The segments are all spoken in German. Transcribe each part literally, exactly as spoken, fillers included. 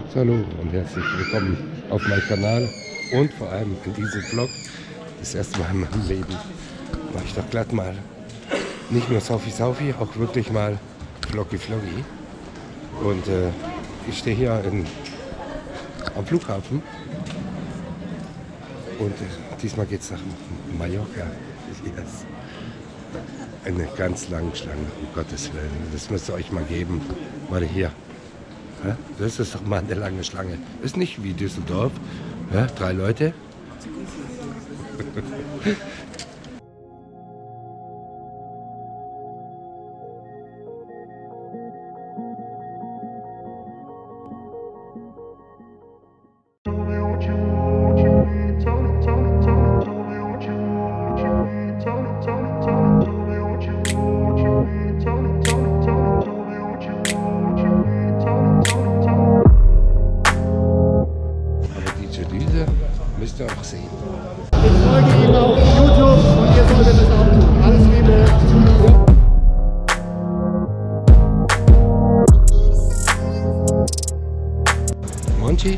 Hallo und herzlich willkommen auf meinem Kanal und vor allem in diesem Vlog. Das erste Mal in meinem Leben mache ich doch glatt mal nicht nur Saufi Saufi, auch wirklich mal Vloggy Vloggy. Und äh, ich stehe hier in, am Flughafen und äh, diesmal geht es nach Mallorca. Yes. Eine ganz lange Schlange, um Gottes Willen. Das müsst ihr euch mal geben. Warte hier. Ja, das ist doch mal eine lange Schlange. Ist nicht wie Düsseldorf. Ja, drei Leute. Müsst ihr auch sehen. Ich folge ihm auf YouTube und ihr solltet es auch tun. Alles Liebe. Monchi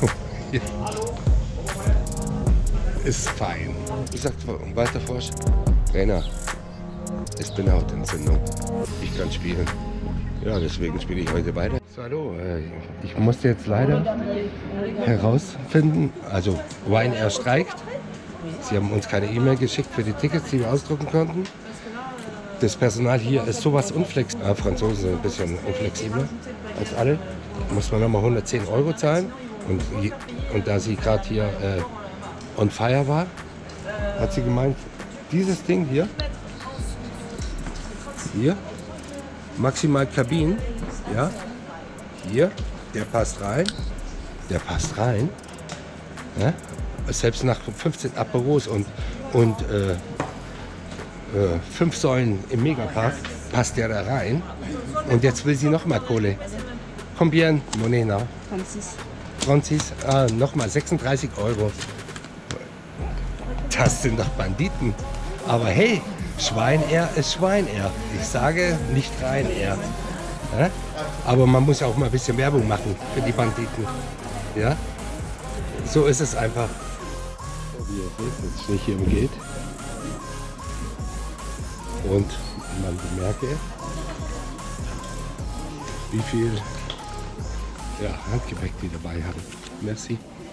ist fein. Wie sagt Walter Frosch? Trainer, ich bin Hautentzündung. Ich kann spielen. Ja, deswegen spiele ich heute weiter. So, hallo, ich musste jetzt leider herausfinden, also Ryanair streikt. Sie haben uns keine E-Mail geschickt für die Tickets, die wir ausdrucken konnten. Das Personal hier ist sowas unflexibel. Ja, Franzosen sind ein bisschen unflexibler als alle. Muss man nochmal hundertzehn Euro zahlen. Und, und da sie gerade hier äh, on fire war, hat sie gemeint, dieses Ding hier, hier, maximal Kabinen, ja, hier, der passt rein, der passt rein, ja, selbst nach fünfzehn Aperos und, und äh, äh, fünf Säulen im Megapark passt der da rein und jetzt will sie noch mal Kohle. Combien, Monena? Francis. Francis, ah, nochmal sechsunddreißig Euro. Das sind doch Banditen, aber hey, Schweinair ist Schweinair. Ich sage nicht Ryanair. Ja? Aber man muss auch mal ein bisschen Werbung machen für die Banditen. Ja? So ist es einfach. So, wie ihr seht, jetzt stehe ich hier im Gate. Und man bemerke, wie viel ja, Handgepäck die dabei haben. Merci.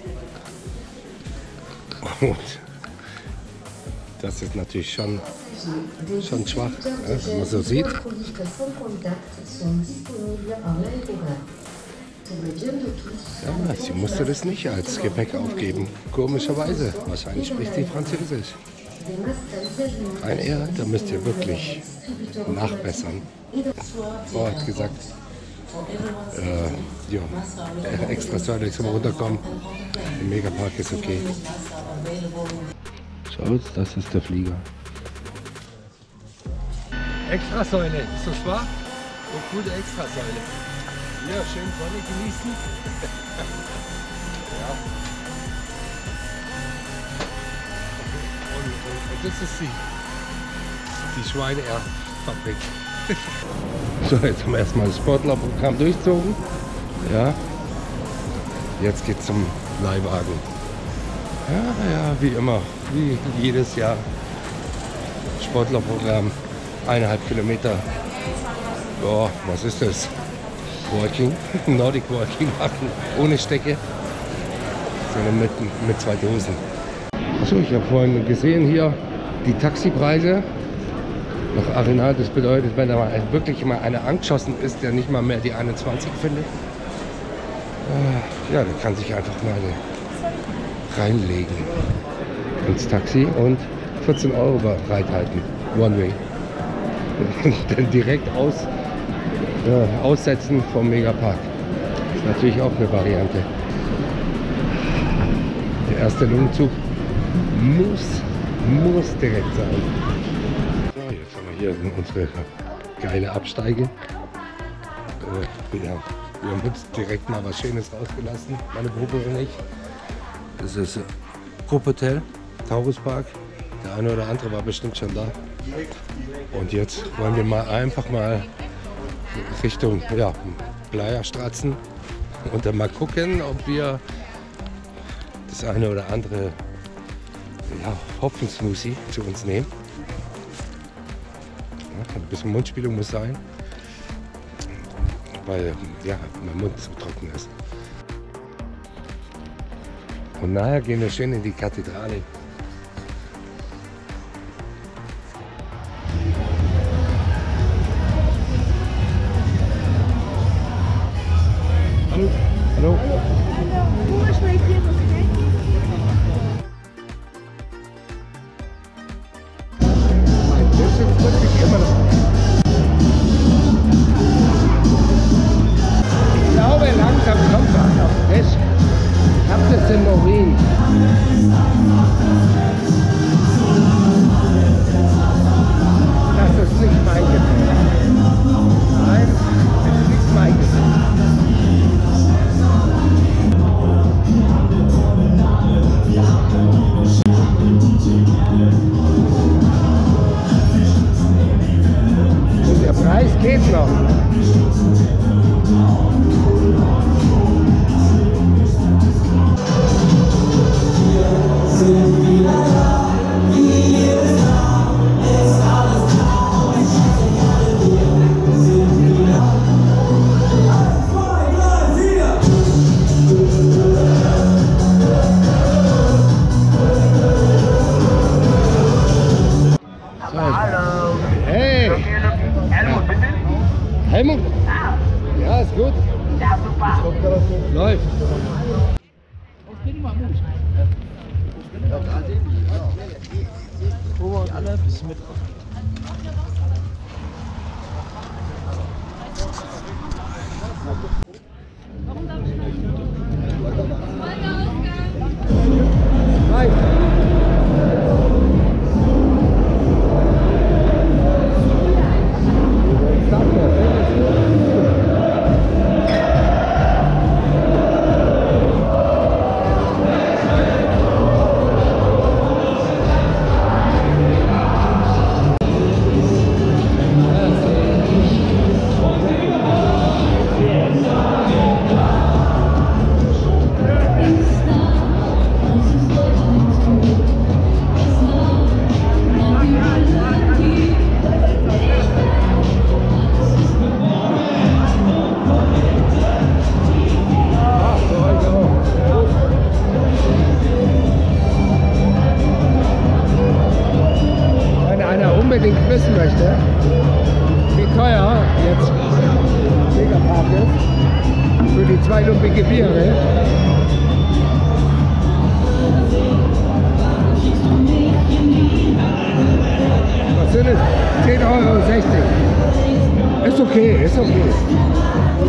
Und das ist natürlich schon, schon schwach, ja, wenn man so sieht. Ja, sie musste das nicht als Gepäck aufgeben, komischerweise. Wahrscheinlich spricht sie Französisch. Ryanair, da müsst ihr wirklich nachbessern. Frau hat gesagt, äh, ja, extra Säule zum Runterkommen. Im Megapark ist okay. Schaut, das ist der Flieger. Extrasäule, ist das wahr? So gute Extrasäule. Ja, schön Sonne genießen. Ja. Und, und, und das ist die, die Schweinair-Fabrik. So, jetzt haben wir erstmal das Sportlerprogramm durchzogen. Ja. Jetzt geht's zum Leihwagen. Ja, ja, wie immer, wie jedes Jahr. Sportlerprogramm, eineinhalb Kilometer. Boah, was ist das? Walking, Nordic Walking machen, ohne Stecke, sondern mit, mit zwei Dosen. Achso, ich habe vorhin gesehen hier die Taxipreise. Nach Arenal, das bedeutet, wenn da mal wirklich mal einer angeschossen ist, der nicht mal mehr die einundzwanzig findet, ja, der kann sich einfach mal reinlegen ins Taxi und vierzehn Euro bereithalten, One Way. Und dann direkt aus, äh, aussetzen vom Megapark. Das ist natürlich auch eine Variante. Der erste Lungenzug muss, muss direkt sein. So, jetzt haben wir hier unsere geile Absteige. Äh, ja, wir haben uns direkt mal was Schönes rausgelassen, meine Gruppe und ich. Das ist Grupphotel, Tauruspark. Der eine oder andere war bestimmt schon da. Und jetzt wollen wir mal einfach mal Richtung ja, Bleierstratzen Und dann mal gucken, ob wir das eine oder andere ja, Hopfensmoothie zu uns nehmen. Ja, ein bisschen Mundspülung muss sein, weil ja, mein Mund so trocken ist. Und nachher gehen wir schön in die Kathedrale. Hallo. Hallo. Ich glaube, langsam kommt was auf den Tisch. Ich hab das im Urin. Das ist nicht mein Gefühl. Nein, das ist nicht mein Gefühl. Und der Preis geht noch. Hallo. Hey! Helmut, bitte? Helmut? Ja, ist gut. Ja, super. Läuft. Alle bis Mittwoch. Unbedingt wissen möchte, wie teuer jetzt Megapark ist für die zwei lumpige Biere. Was sind es? zehn Euro sechzig. Ist okay, ist okay.